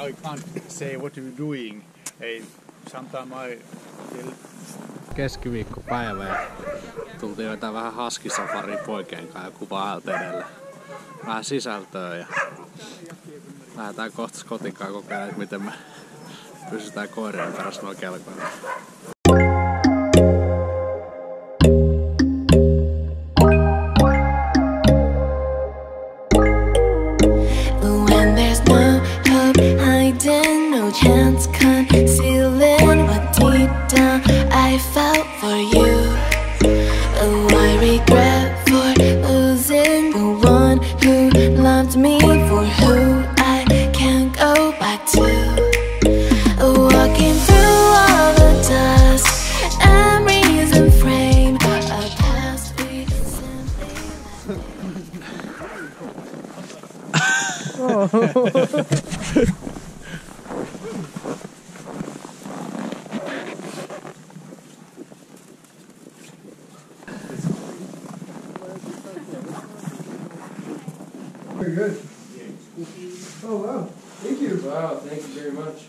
I can't say what you're doing. Hey, sometimes I feel... Keskiviikkopäivä ja tultiin vetää vähän haskisafaria poikien kanssa ja kuvaa edellä. Vähän sisältöä ja lähdetään kohta kotikaan kokeilemaan, että miten me pysytään koirien perässä noilla kelkoilla. No chance concealing what deep down I felt for you. Oh, I regret for losing the one who loved me, for who I can't go back to. Walking through all the dust, memories and frame a past we simply Very good. Oh wow, thank you. Wow, thank you very much.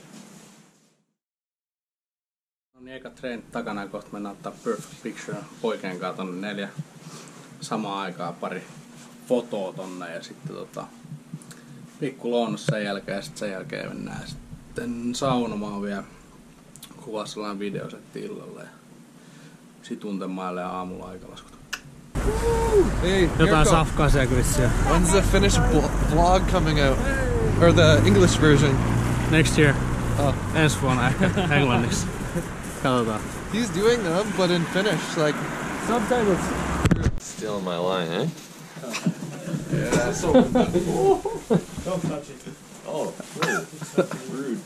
No niin, eka treenit takana ja kohta mennään ottaa Perfect Picture poikien kanssa tonne 4. Samaan aikaan pari fotoa tonne ja sitten pikku lounas sen jälkeen ja sitten sen jälkeen mennään sitten saunomaan vielä. Kuvaa sellainen videosetti illalla ja sit untemaille ja aamulla aikalaskut. Hey, jotain safkaa siellä kyllä. When's the Finnish vlog coming out? Or the English version? Next year. Oh. Ensi vuonna ehkä englanniksi. Katsotaan. He's doing them, but in Finnish, like subtitles. Still my line, eh? Yeah, that's so Don't touch it. Oh, rude.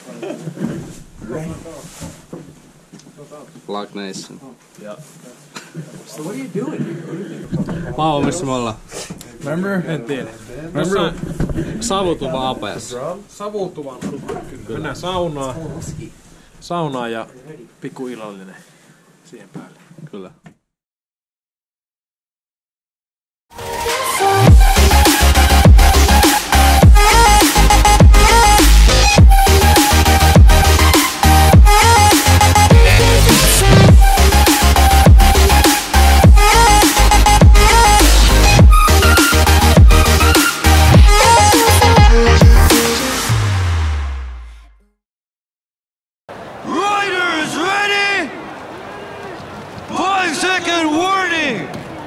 Vlog Nation. Yeah. So what are you doing? Paavo, missä me ollaan? Remember? En tiedä. Jossain savutuva apeessa. Savutuvan. Mennään saunaan ja pikku illallinen siihen päälle. Kyllä. Riders ready! 5-second warning!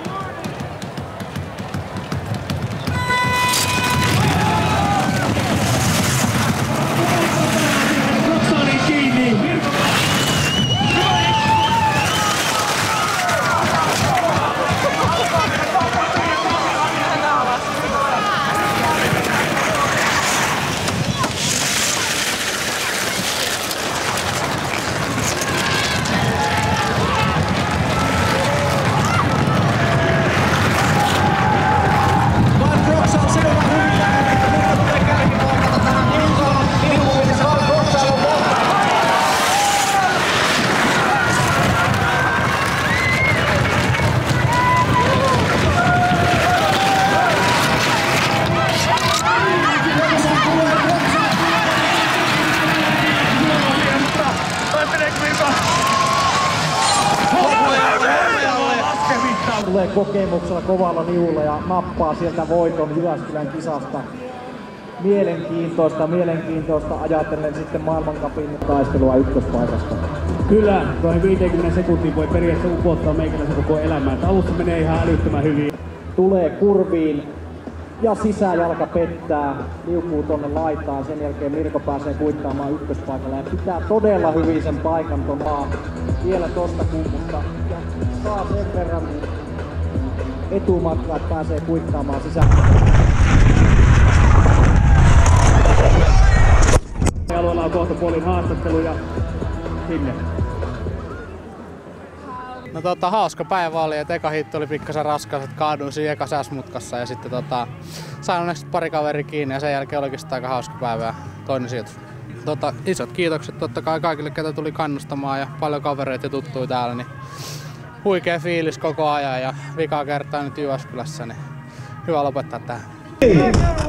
Tulee kokemuksella kovalla niulla ja nappaa sieltä voiton Jyväskylän kisasta. Mielenkiintoista ajatellen sitten maailmancupin taistelua ykköspaikasta. Kyllä, noin 50 sekuntia voi periaatteessa upottaa meikäläisen koko elämään. Alussa menee ihan älyttömän hyvin. Tulee kurviin ja sisäjalka pettää, liukuu tonne laitaan. Sen jälkeen Mirko pääsee kuittaamaan ykköspaikalla ja pitää todella hyvin sen paikan ton maan vielä tosta kummusta. Ja saa sen verran etumatkaa, että pääsee kuittaamaan sisään. Alueella on kohta puolin haastattelu ja sinne. No hauska päivä oli, että eka hitti oli pikkasen raskas, että kaaduin siinä eka säsmutkassa ja sitten sain onneksi pari kaveri kiinni ja sen jälkeen olikin aika hauska päivä ja toinen sijoitus. Isot kiitokset totta kai kaikille, ketä tuli kannustamaan ja paljon kavereita ja tuttuja täällä, niin huikea fiilis koko ajan ja vikaa kertaa nyt Jyväskylässä, niin hyvä lopettaa tähän.